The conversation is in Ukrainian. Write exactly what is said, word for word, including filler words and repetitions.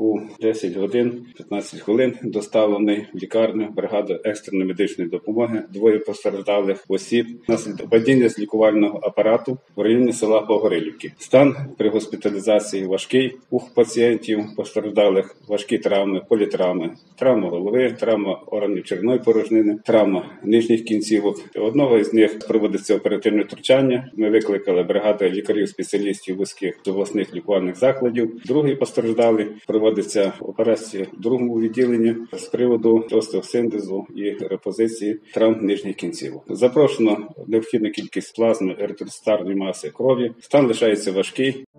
у десять годин п'ятнадцять хвилин доставлений в лікарню бригада екстреної медичної допомоги двоє постраждалих осіб внаслідок падіння з лікувального апарату в районі села Погорилівки. Стан при госпіталізації важкий. У пацієнтів постраждалих важкі травми, політравми, травма голови, травма органів черевної порожнини, травма нижніх кінцівок. Одного із них проводиться оперативне втручання. Ми викликали бригаду лікарів-спеціалістів вузьких обласних лікувальних закладів. Другий постраждалий проводиться операція в другому відділенні з приводу остеосинтезу і репозиції травм нижніх кінцівок. Запрошено необхідну кількість плазми еритроцитарної маси крові. Стан лишається важкий.